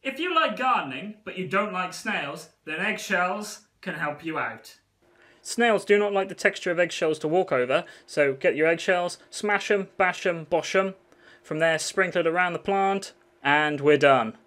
If you like gardening, but you don't like snails, then eggshells can help you out. Snails do not like the texture of eggshells to walk over, so get your eggshells, smash them, bash them, bosh them. From there, sprinkle it around the plant, and we're done.